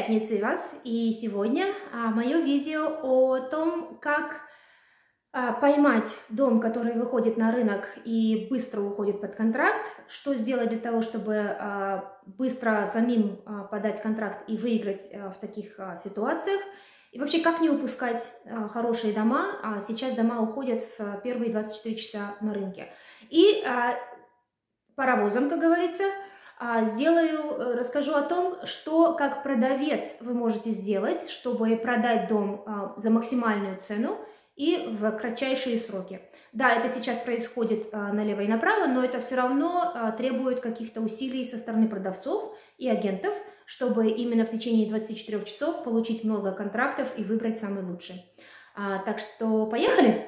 пятницей вас! И сегодня мое видео о том, как поймать дом, который выходит на рынок и быстро уходит под контракт, что сделать для того, чтобы быстро самим подать контракт и выиграть в таких ситуациях, и вообще как не упускать хорошие дома. Сейчас дома уходят в первые 24 часа на рынке. И паровозом, как говорится, расскажу о том, что как продавец вы можете сделать, чтобы продать дом за максимальную цену и в кратчайшие сроки. Да, это сейчас происходит налево и направо, но это все равно требует каких-то усилий со стороны продавцов и агентов, чтобы именно в течение 24 часов получить много контрактов и выбрать самый лучший. Так что поехали!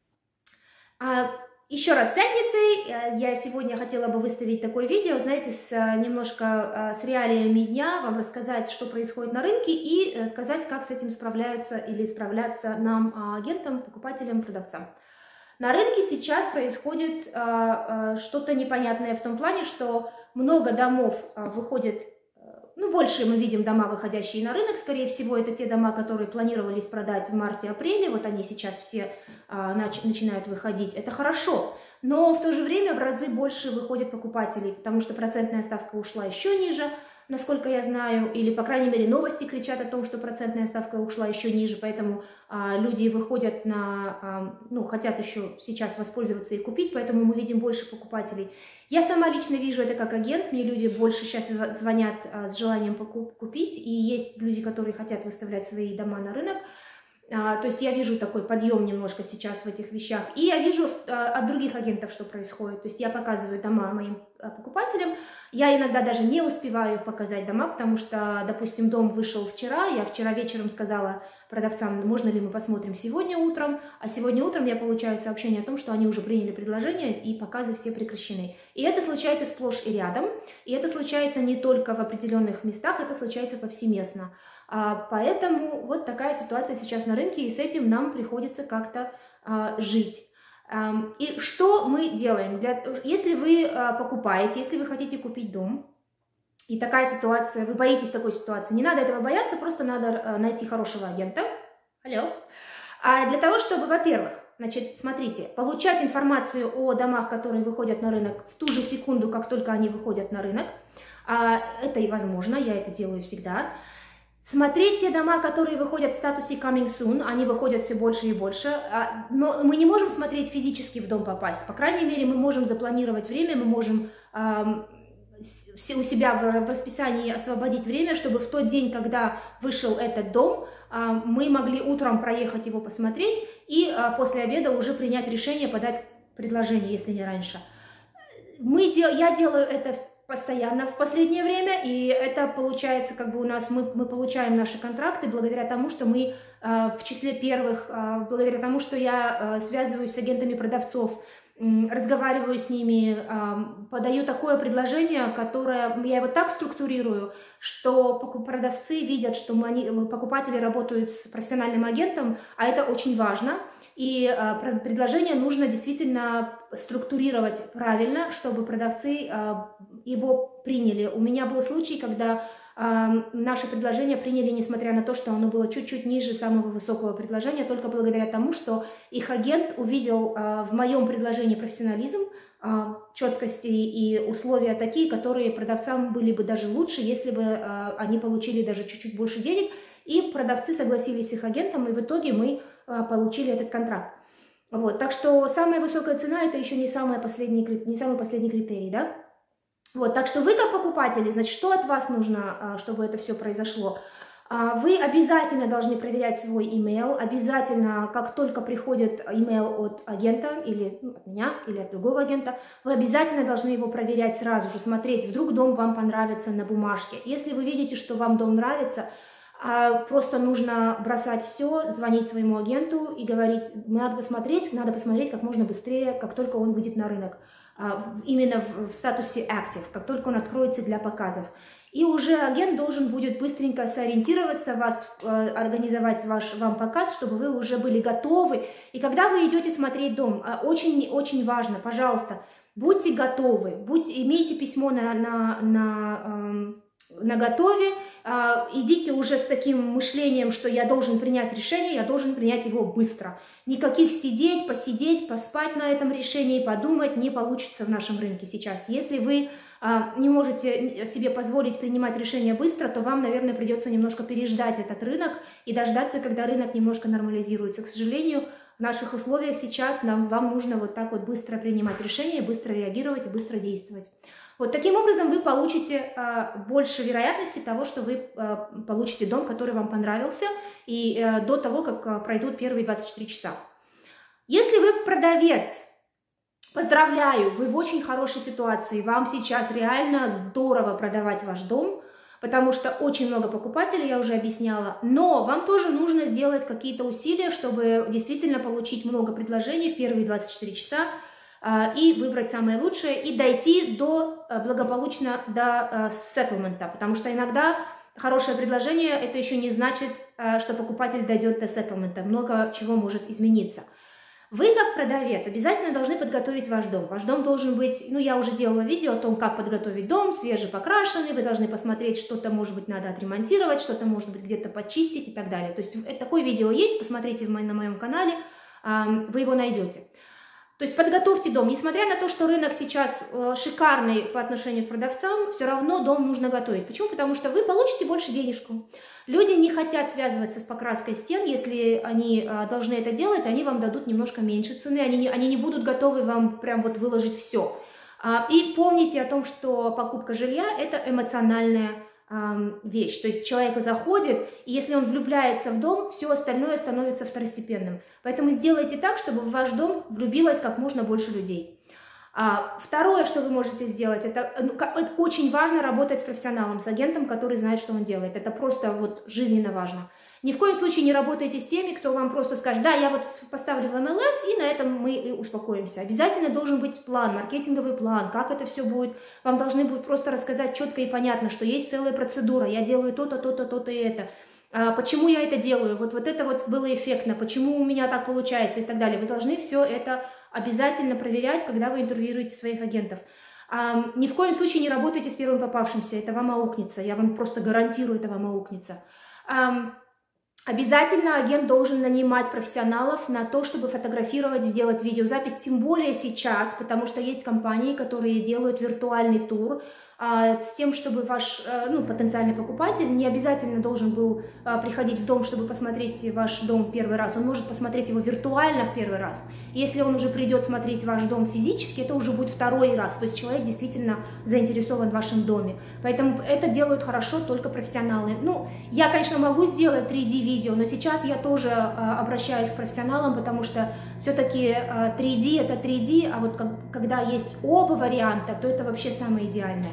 Еще раз, пятницей я сегодня хотела бы выставить такое видео, знаете, немножко с реалиями дня, вам рассказать, что происходит на рынке, и сказать, как с этим справляются или справляться нам, агентам, покупателям, продавцам. На рынке сейчас происходит что-то непонятное в том плане, что много домов выходит, больше мы видим дома, выходящие на рынок. Скорее всего, это те дома, которые планировались продать в марте-апреле. Вот они сейчас все начинают выходить. Это хорошо. Но в то же время в разы больше выходит покупателей, потому что процентная ставка ушла еще ниже, насколько я знаю. Или, по крайней мере, новости кричат о том, что процентная ставка ушла еще ниже. Поэтому люди выходят хотят еще сейчас воспользоваться и купить. Поэтому мы видим больше покупателей. Я сама лично вижу это как агент, мне люди больше сейчас звонят с желанием купить, и есть люди, которые хотят выставлять свои дома на рынок, то есть я вижу такой подъем немножко сейчас в этих вещах, и я вижу от других агентов, что происходит, то есть я показываю дома моим покупателям, я иногда даже не успеваю показать дома, потому что, допустим, дом вышел вчера, я вчера вечером сказала продавцам, можно ли мы посмотрим сегодня утром, а сегодня утром я получаю сообщение о том, что они уже приняли предложение и показы все прекращены. И это случается сплошь и рядом, и это случается не только в определенных местах, это случается повсеместно. Поэтому вот такая ситуация сейчас на рынке, и с этим нам приходится как-то жить. И что мы делаем? Если вы покупаете, если вы хотите купить дом, и такая ситуация, вы боитесь такой ситуации, не надо этого бояться, просто надо найти хорошего агента. Алло. Для того, чтобы, во-первых, смотрите, получать информацию о домах, которые выходят на рынок в ту же секунду, как только они выходят на рынок, это и возможно, я это делаю всегда. Смотреть те дома, которые выходят в статусе Coming Soon, они выходят все больше и больше, но мы не можем смотреть физически в дом попасть. По крайней мере, мы можем запланировать время, мы можем у себя в расписании освободить время, чтобы в тот день, когда вышел этот дом, мы могли утром проехать его посмотреть и после обеда уже принять решение, подать предложение, если не раньше. Я делаю это постоянно в последнее время, и это получается, как бы у нас мы получаем наши контракты благодаря тому, что мы в числе первых, благодаря тому, что я связываюсь с агентами продавцов, разговариваю с ними, подаю такое предложение, которое я его так структурирую, что продавцы видят, что покупатели работают с профессиональным агентом, а это очень важно. И предложение нужно действительно структурировать правильно, чтобы продавцы его приняли. У меня был случай, когда наше предложение приняли, несмотря на то, что оно было чуть-чуть ниже самого высокого предложения, только благодаря тому, что их агент увидел в моем предложении профессионализм, четкости и условия такие, которые продавцам были бы даже лучше, если бы они получили даже чуть-чуть больше денег. И продавцы согласились с их агентом, и в итоге мы получили этот контракт. Вот. Так что самая высокая цена – это еще не самый последний критерий, да? Вот. Так что вы как покупатели, значит, что от вас нужно, чтобы это все произошло? Вы обязательно должны проверять свой email, обязательно, как только приходит email от агента, или от меня, или от другого агента, вы обязательно должны его проверять сразу же, смотреть, вдруг дом вам понравится на бумажке. Если вы видите, что вам дом нравится, просто нужно бросать все, звонить своему агенту и говорить, надо посмотреть как можно быстрее, как только он выйдет на рынок. Именно в статусе active, как только он откроется для показов. И уже агент должен будет быстренько сориентироваться, организовать вам показ, чтобы вы уже были готовы. И когда вы идете смотреть дом, очень важно, пожалуйста, будьте готовы, имейте письмо наготове, идите уже с таким мышлением, что я должен принять решение, я должен принять его быстро. Никаких сидеть, посидеть, поспать на этом решении, подумать не получится в нашем рынке сейчас. Если вы не можете себе позволить принимать решения быстро, то вам, наверное, придется немножко переждать этот рынок и дождаться, когда рынок немножко нормализируется. К сожалению, в наших условиях сейчас вам нужно вот так вот быстро принимать решения, быстро реагировать и быстро действовать. Вот таким образом вы получите больше вероятности того, что вы получите дом, который вам понравился, и до того, как пройдут первые 24 часа. Если вы продавец, поздравляю, вы в очень хорошей ситуации, вам сейчас реально здорово продавать ваш дом, потому что очень много покупателей, я уже объясняла, но вам тоже нужно сделать какие-то усилия, чтобы действительно получить много предложений в первые 24 часа, и выбрать самое лучшее, и дойти благополучно до сеттlemента, потому что иногда хорошее предложение, это еще не значит, что покупатель дойдет до сеттlemента, много чего может измениться. Вы, как продавец, обязательно должны подготовить ваш дом. Ваш дом должен быть, я уже делала видео о том, как подготовить дом, свежепокрашенный, вы должны посмотреть, что-то, может быть, надо отремонтировать, что-то, может быть, где-то почистить и так далее. То есть такое видео есть, посмотрите на моем канале, вы его найдете. То есть подготовьте дом. Несмотря на то, что рынок сейчас шикарный по отношению к продавцам, все равно дом нужно готовить. Почему? Потому что вы получите больше денежку. Люди не хотят связываться с покраской стен. Если они должны это делать, они вам дадут немножко меньше цены. Они не будут готовы вам прям вот выложить все. И помните о том, что покупка жилья – это эмоциональная вещь. То есть человек заходит, и если он влюбляется в дом, все остальное становится второстепенным. Поэтому сделайте так, чтобы в ваш дом влюбилось как можно больше людей. Второе, что вы можете сделать, это очень важно работать с профессионалом, с агентом, который знает, что он делает. Это просто вот жизненно важно. Ни в коем случае не работайте с теми, кто вам просто скажет: да, я вот поставлю в МЛС, и на этом мы успокоимся. Обязательно должен быть план, маркетинговый план, как это все будет. Вам должны будут просто рассказать четко и понятно, что есть целая процедура, я делаю то-то, то-то, то-то и это. Почему я это делаю, вот это вот было эффектно, почему у меня так получается и так далее. Вы должны все это обязательно проверять, когда вы интервьюируете своих агентов. Ни в коем случае не работайте с первым попавшимся, это вам аукнется, я вам просто гарантирую, это вам аукнется. Обязательно агент должен нанимать профессионалов на то, чтобы фотографировать, делать видеозапись, тем более сейчас, потому что есть компании, которые делают виртуальный тур, с тем, чтобы ваш потенциальный покупатель не обязательно должен был приходить в дом, чтобы посмотреть ваш дом первый раз. Он может посмотреть его виртуально в первый раз. Если он уже придет смотреть ваш дом физически, это уже будет второй раз. То есть человек действительно заинтересован в вашем доме. Поэтому это делают хорошо только профессионалы. Я, конечно, могу сделать 3D-видео, но сейчас я тоже обращаюсь к профессионалам, потому что все-таки 3D это 3D, а вот когда есть оба варианта, то это вообще самое идеальное.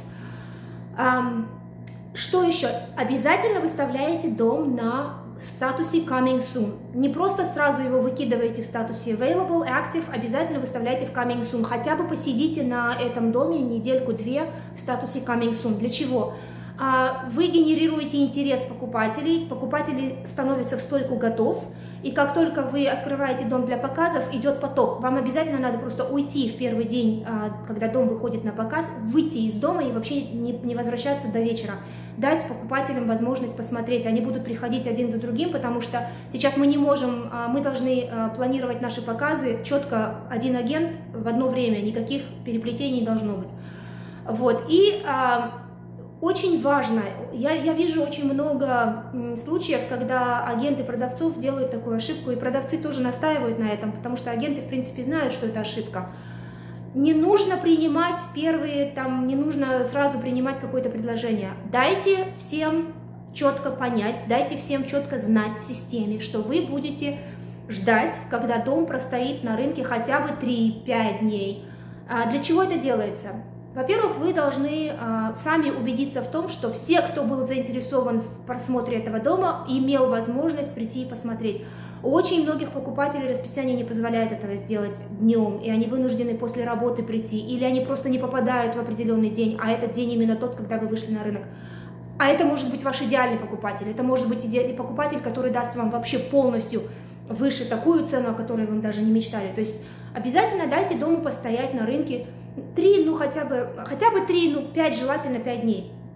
Что еще? Обязательно выставляете дом в статусе Coming Soon. Не просто сразу его выкидываете в статусе Available, Active, обязательно выставляйте в Coming Soon. Хотя бы посидите на этом доме недельку-две в статусе Coming Soon. Для чего? Вы генерируете интерес покупателей, покупатели становятся в стойку готов, и как только вы открываете дом для показов, идет поток. Вам обязательно надо просто уйти в первый день, когда дом выходит на показ, выйти из дома и вообще не возвращаться до вечера. Дать покупателям возможность посмотреть. Они будут приходить один за другим, потому что сейчас мы не можем, мы должны планировать наши показы четко, один агент в одно время, никаких переплетений не должно быть. Вот. И очень важно, я вижу очень много случаев, когда агенты продавцов делают такую ошибку, и продавцы тоже настаивают на этом, потому что агенты, в принципе, знают, что это ошибка. Не нужно принимать не нужно сразу принимать какое-то предложение. Дайте всем четко понять, дайте всем четко знать в системе, что вы будете ждать, когда дом простоит на рынке хотя бы 3-5 дней. Для чего это делается? Во-первых, вы должны сами убедиться в том, что все, кто был заинтересован в просмотре этого дома, имел возможность прийти и посмотреть. У очень многих покупателей расписание не позволяет этого сделать днем, и они вынуждены после работы прийти, или они просто не попадают в определенный день, а этот день именно тот, когда вы вышли на рынок. А это может быть ваш идеальный покупатель, это может быть идеальный покупатель, который даст вам вообще полностью выше такую цену, о которой вы даже не мечтали. То есть обязательно дайте дому постоять на рынке 3, хотя бы 3, 5, желательно 5 дней.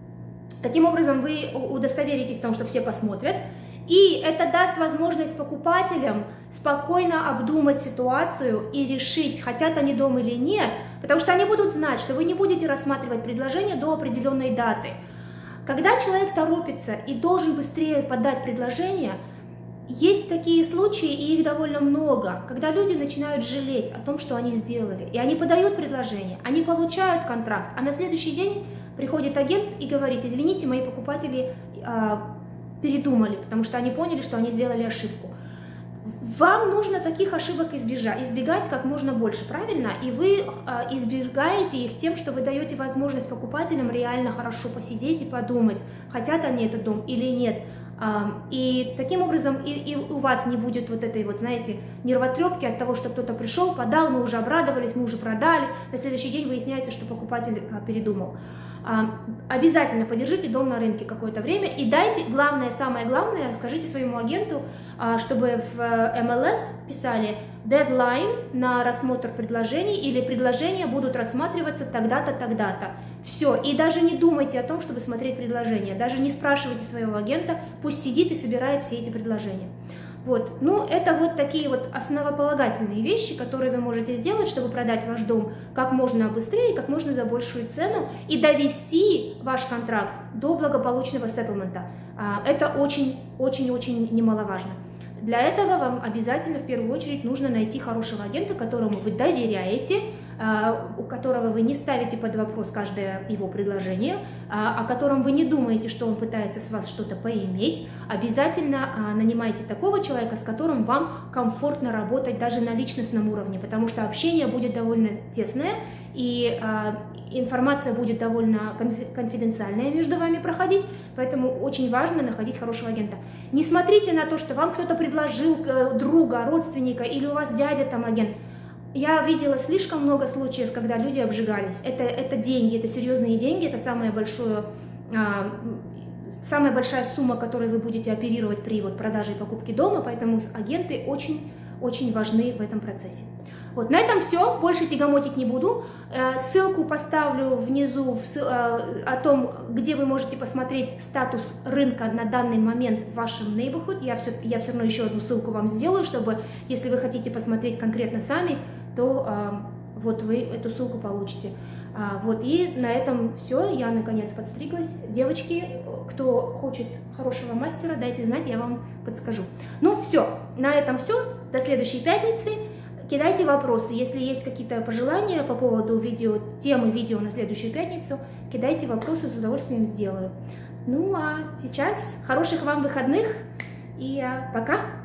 Таким образом, вы удостоверитесь в том, что все посмотрят, и это даст возможность покупателям спокойно обдумать ситуацию и решить, хотят они дом или нет, потому что они будут знать, что вы не будете рассматривать предложение до определенной даты. Когда человек торопится и должен быстрее подать предложение, есть такие случаи, и их довольно много, когда люди начинают жалеть о том, что они сделали, и они подают предложение, они получают контракт, а на следующий день приходит агент и говорит: извините, мои покупатели передумали, потому что они поняли, что они сделали ошибку. Вам нужно таких ошибок избегать как можно больше, правильно? И вы избегаете их тем, что вы даете возможность покупателям реально хорошо посидеть и подумать, хотят они этот дом или нет. И таким образом и у вас не будет вот этой вот, знаете, нервотрепки от того, что кто-то пришел, подал, мы уже обрадовались, мы уже продали, на следующий день выясняется, что покупатель передумал. Обязательно подержите дом на рынке какое-то время и дайте, самое главное, скажите своему агенту, чтобы в MLS писали дедлайн на рассмотр предложений или предложения будут рассматриваться тогда-то, тогда-то. Все, и даже не думайте о том, чтобы смотреть предложения, даже не спрашивайте своего агента, пусть сидит и собирает все эти предложения. Вот, ну это вот такие вот основополагательные вещи, которые вы можете сделать, чтобы продать ваш дом как можно быстрее, как можно за большую цену и довести ваш контракт до благополучного сеттlemента. Это очень-очень-очень немаловажно. Для этого вам обязательно в первую очередь нужно найти хорошего агента, которому вы доверяете, у которого вы не ставите под вопрос каждое его предложение, о котором вы не думаете, что он пытается с вас что-то поиметь. Обязательно нанимайте такого человека, с которым вам комфортно работать даже на личностном уровне, потому что общение будет довольно тесное, и информация будет довольно конфиденциальная между вами проходить, поэтому очень важно находить хорошего агента. Не смотрите на то, что вам кто-то предложил друга, родственника, или у вас дядя там агент. Я видела слишком много случаев, когда люди обжигались. Это деньги, это серьезные деньги, это самая большая сумма, которой вы будете оперировать при продаже и покупке дома, поэтому агенты очень важны в этом процессе. Вот, на этом все, больше тягомотить не буду. Ссылку поставлю внизу о том, где вы можете посмотреть статус рынка на данный момент в вашем neighborhood. Я все равно еще одну ссылку вам сделаю, чтобы, если вы хотите посмотреть конкретно сами, то вот вы эту ссылку получите. Вот, и на этом все, я наконец подстриглась. Девочки, кто хочет хорошего мастера, дайте знать, я вам подскажу. Ну все, на этом все, до следующей пятницы. Кидайте вопросы, если есть какие-то пожелания по поводу темы видео на следующую пятницу, кидайте вопросы, с удовольствием сделаю. Ну а сейчас хороших вам выходных и пока!